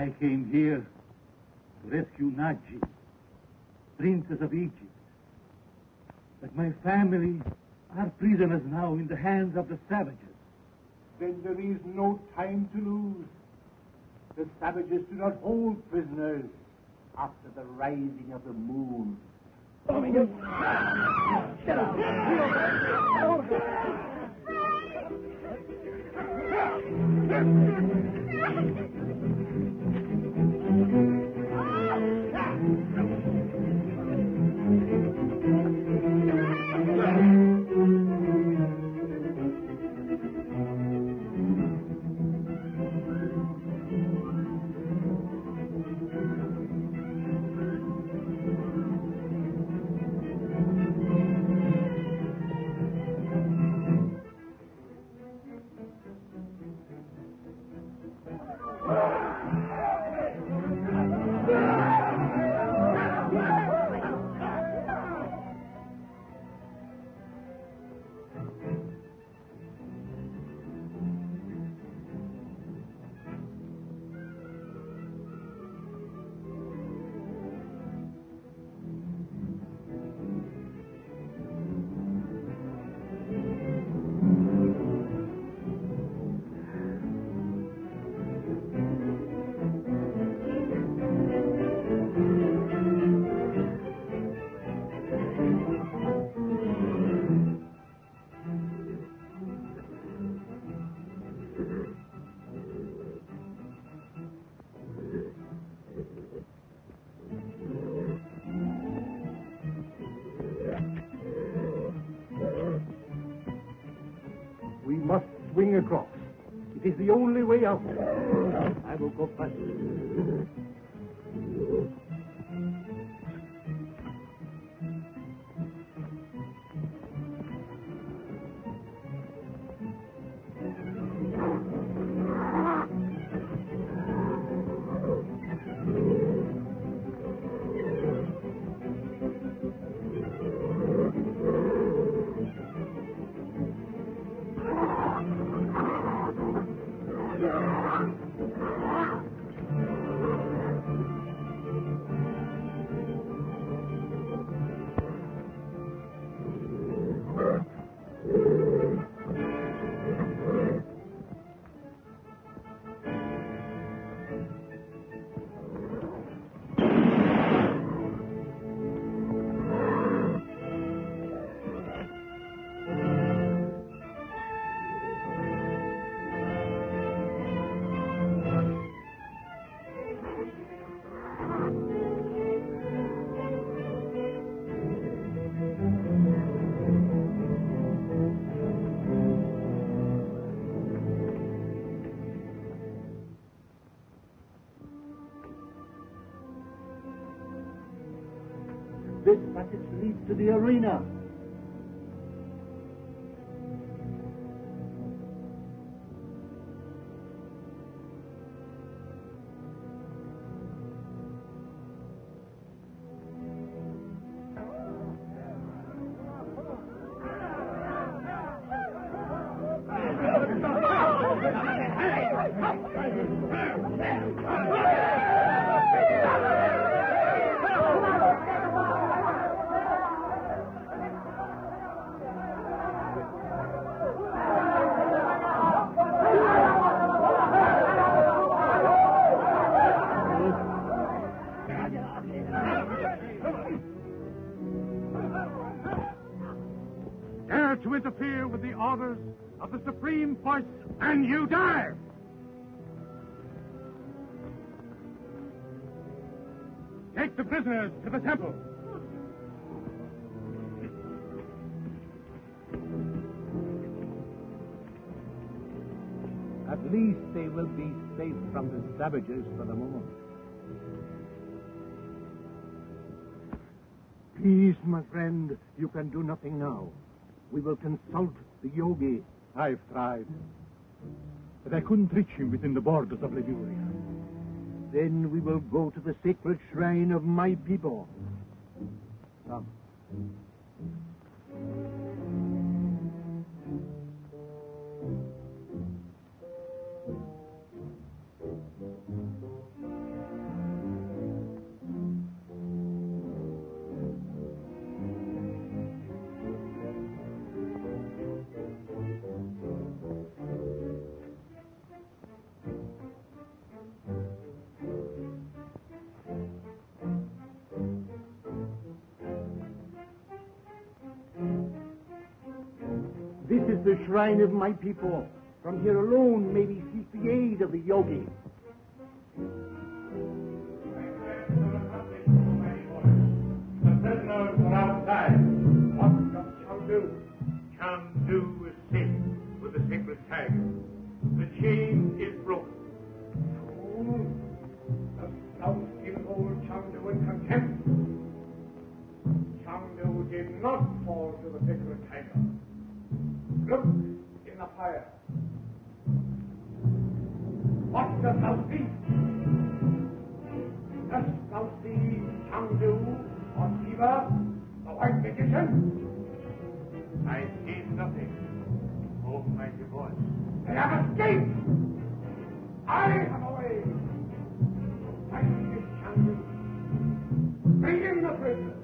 I came here to rescue Naji, princess of Egypt. But my family are prisoners now in the hands of the savages. Then there is no time to lose. The savages do not hold prisoners after the rising of the moon. Shut up! We must swing across. It is the only way out. I will go first. This passage leads to the arena. Dare to interfere with the orders of the Supreme Force, and you die! Take the prisoners to the temple. At least they will be safe from the savages for the moment. Peace, my friend. You can do nothing now. We will consult the yogi. I've tried, but I couldn't reach him within the borders of Lemuria. Then we will go to the sacred shrine of my people. Come. This is the shrine of my people. From here alone may we seek the aid of the yogi. The prisoners are outside. What does Chandu? Chandu is safe with the sacred tiger. The chain is broken. Oh, dost thou still hold Chandu in contempt? Chandu did not fall to the sacred tiger. Look in the fire. What dost thou see? Dost thou see Chandu or Shiva, the white magician? I see nothing, almighty voice. They have escaped! I have a way. Fight this Chandu. Bring in the prisoner.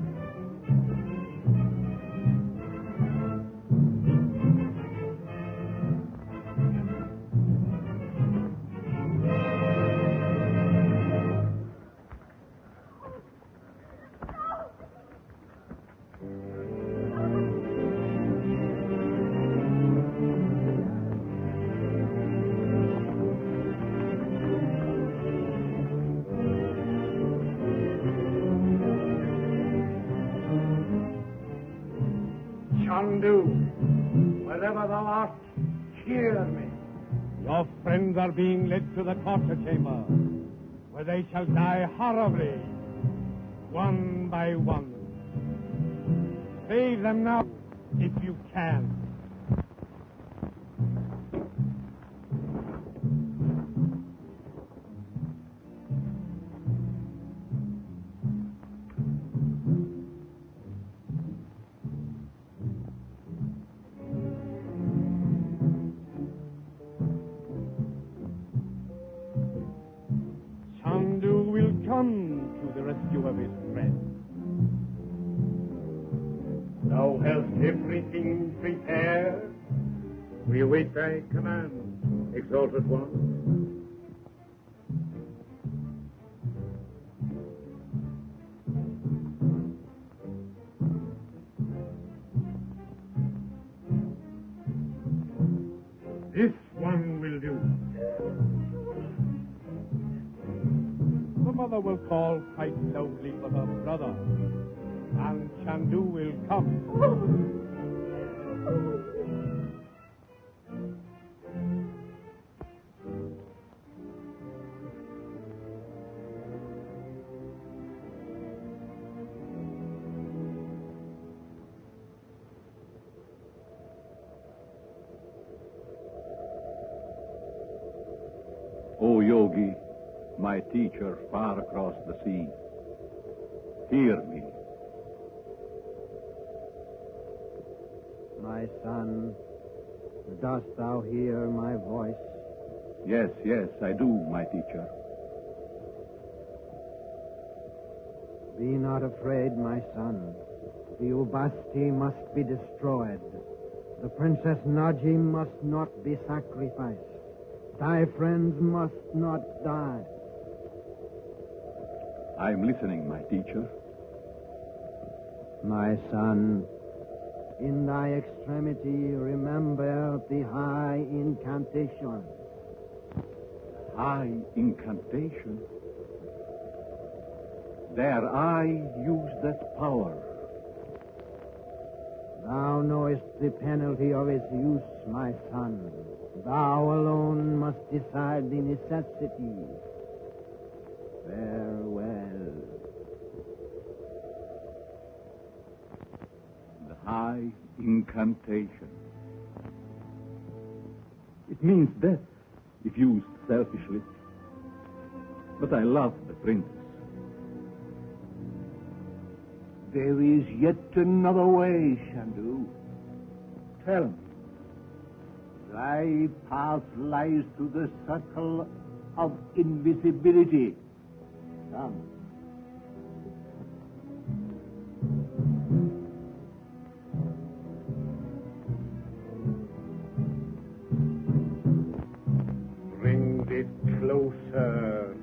Chandu, wherever thou art, cheer me. Your friends are being led to the torture chamber, where they shall die horribly, one by one. Save them now, if you can. Come to the rescue of his friend. Thou hast everything prepared. We await thy command, exalted one. This one will do. Mother will call quite loudly for her brother, and Chandu will come. O Yogi, my teacher far across the sea, hear me. My son, dost thou hear my voice? Yes, yes, I do, my teacher. Be not afraid, my son. The Ubasti must be destroyed. The Princess Naji must not be sacrificed. Thy friends must not die. I'm listening, my teacher. My son, in thy extremity, remember the high incantation. High incantation? Dare I use that power? Thou knowest the penalty of its use, my son. Thou alone must decide the necessity. Farewell. The high incantation. It means death if used selfishly. But I love the princess. There is yet another way, Chandu. Tell me. Thy path lies through the circle of invisibility. Come. Bring it closer.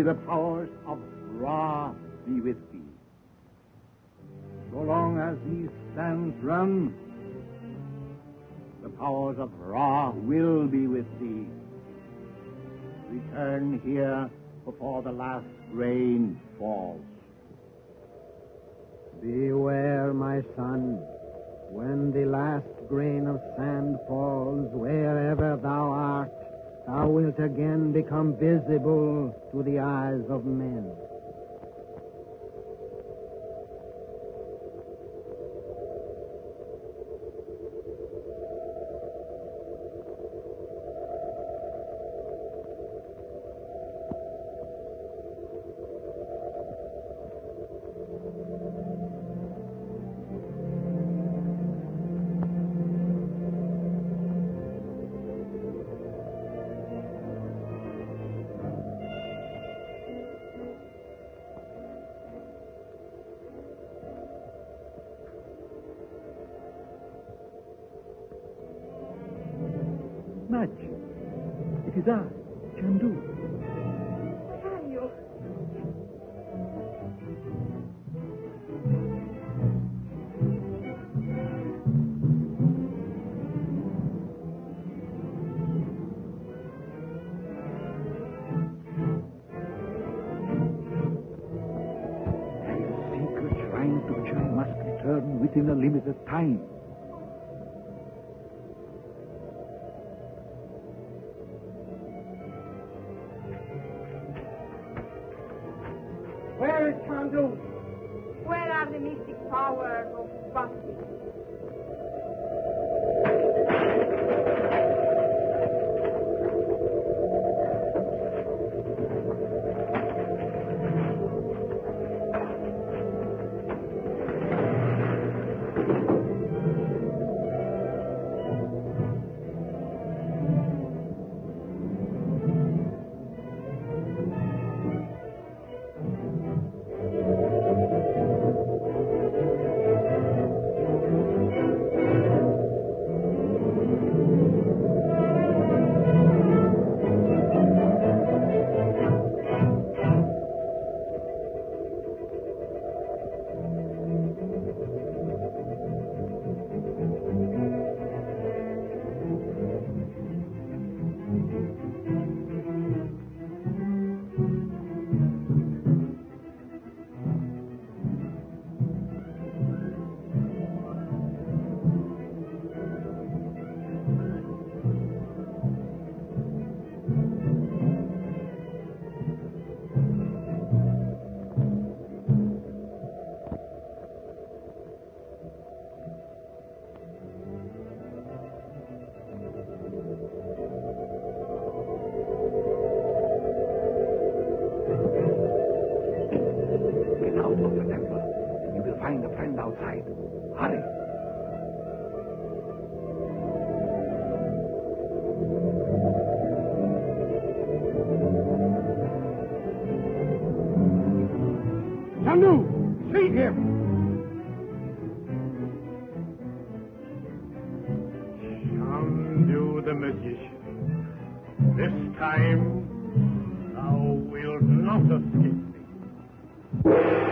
May the powers of Ra be with thee. So long as these sands run, the powers of Ra will be with thee. Return here before the last rain falls. Beware, my son. When the last grain of sand falls, wherever thou art, thou wilt again become visible to the eyes of men. Madge, it is I, Chandu. Where are you? Thy secret shrine to which I must return within a limited time. Where is Chandu? Where are the mystic powers of Basti? Find a friend outside. Hurry. Chandu, see him! Chandu the magician. This time, thou wilt not escape me.